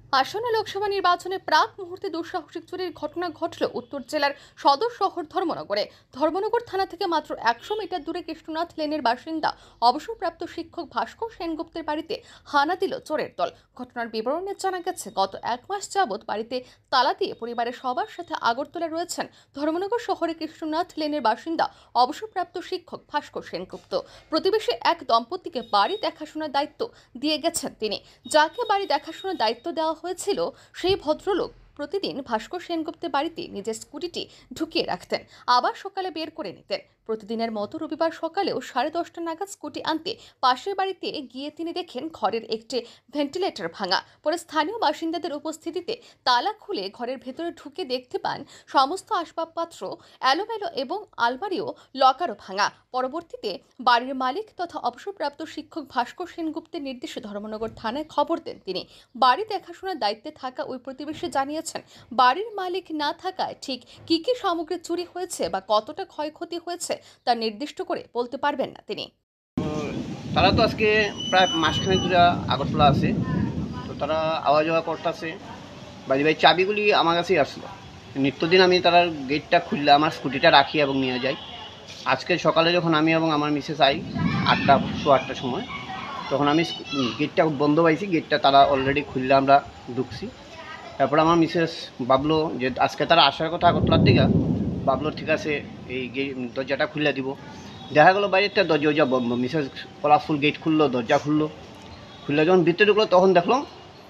আসন্ন লোকসভা নির্বাচনে প্রাক মুহূর্তে দুঃসাহসিক চুরির ঘটনা ঘটল উত্তর জেলার সদর শহর ধর্মনগরে। ধর্মনগর থানা থেকে মাত্র 100 মিটার দূরে কৃষ্ণনাথ লেনের বাসিন্দা অবসরপ্রাপ্ত শিক্ষক ভাস্কর সেনগুপ্তের বাড়িতে হানা দিল চোরের দল। ঘটনার বিবরণে জানা গেছে, গত 1 মাস যাবৎ বাড়িতে তালা দিয়ে পরিবারের সবার সাথে আগরতলা রয়েছেন ধর্মনগর শহরে কৃষ্ণনাথ লেনের বাসিন্দা অবসরপ্রাপ্ত শিক্ষক ভাস্কর সেনগুপ্ত। প্রতিবেশী এক দম্পতিকে বাড়ি দেখাশোনার দায়িত্ব দিয়ে গেছেন তিনি। যাকে বাড়ি দেখাশোনার দায়িত্ব দেওয়া হয়েছিল সেই ভদ্রলোক প্রতিদিন ভাস্কর সেনগুপ্তের বাড়িতে নিজের স্কুটিটি ঢুকিয়ে রাখতেন, আবার সকালে বের করে নিতেন। প্রতিদিনের মতো রবিবার সকালেও 10:30 নাগাদ স্কুটি আনতে পাশের বাড়িতে গিয়ে তিনি দেখেন ঘরের একটি ভেন্টিলেটর ভাঙা। পরে স্থানীয় বাসিন্দাদের উপস্থিতিতে তালা খুলে ঘরের ভেতরে ঢুকে দেখতে পান সমস্ত আসবাবপত্র এলোমেলো এবং আলমারিও লকারও ভাঙা। পরবর্তীতে বাড়ির মালিক তথা অবসরপ্রাপ্ত শিক্ষক ভাস্কর সেনগুপ্তের নির্দেশে ধর্মনগর থানায় খবর দেন তিনি। বাড়ি দেখাশোনার দায়িত্বে থাকা ওই প্রতিবেশী জানিয়েছেন, বাড়ির মালিক না থাকায় ঠিক কি কি সামগ্রী চুরি হয়েছে বা কতটা ক্ষয়ক্ষতি হয়েছে তা নির্দিষ্ট করে বলতে পারবেন না তিনি। তারা তো আজকে প্রায় মাসখানেক ধরে আগরতলা আছে, তো তারা আওয়া যাওয়া করতেছে। বাড়ি বাড়ি চাবিগুলি আমার কাছেই আসলো। নিত্যদিন আমি তার গেটটা খুললে আমার স্কুটিটা রাখি এবং নিয়ে যাই। আজকে সকালে যখন আমি এবং আমার মিসেস আই 8টার সময়, তখন আমি গেটটা বন্ধ পাইছি, গেটটা তারা অলরেডি খুললে আমরা ঢুকছি। তারপর আমার মিসেস ভাবলো যে আজকে তারা আসার কথা আগরতলার দিকে, ভাবলো ঠিক আছে এই দরজাটা খুলে দিব। দেখা গেলো বাইরেটা দরজা বন্ধ। মিসেস কলাফুল গেট খুললো, দরজা খুললো, খুললে যখন ভিতরে ঢুকলো তখন দেখলাম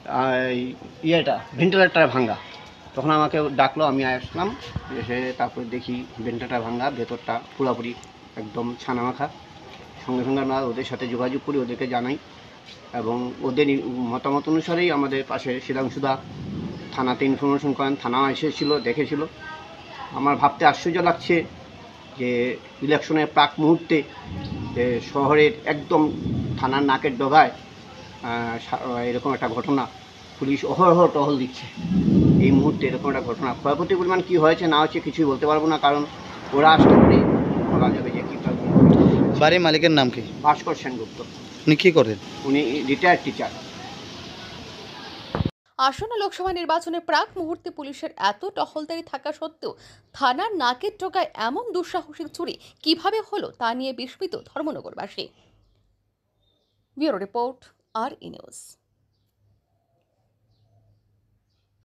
ভেন্টিলেটার ভাঙা। তখন আমাকে ডাকলো, আমি আসলাম, এসে তারপর দেখি ভেন্টিলেটার ভাঙা, ভেতরটা পুরোপুরি একদম ছানা মাখা। সঙ্গে সঙ্গে আমরা ওদের সাথে যোগাযোগ করি, ওদেরকে জানাই এবং ওদের মতামত অনুসারেই আমাদের পাশে শিলাংশুদা থানাতে ইনফরমেশন করেন। থানা এসেছিলো, দেখেছিল। আমার ভাবতে আশ্চর্য লাগছে যে ইলেকশনের প্রাক মুহূর্তে যে শহরের একদম থানার নাকের ডগায় এরকম একটা ঘটনা, পুলিশ অহরহ টহল দিচ্ছে, এই মুহূর্তে এরকম একটা ঘটনা। ক্ষয়ক্ষতির পরিমাণ কী হয়েছে না হয়েছে কিছুই বলতে পারবো না, কারণ ওরা আসতে পারেই বলা যাবে যে কী। বাড়ির মালিকের নাম কি? ভাস্কর সেনগুপ্ত। উনি কী করেন? উনি রিটায়ার্ড টিচার। আসন্ন লোকসভা নির্বাচনের প্রাক মুহূর্তে পুলিশের এত টহলদারি থাকা সত্ত্বেও থানার নাকের ডগায় এমন দুঃসাহসিক চুরি কিভাবে হলো তা নিয়ে বিস্মিত ধর্মনগরবাসী। Bureau report, R E news.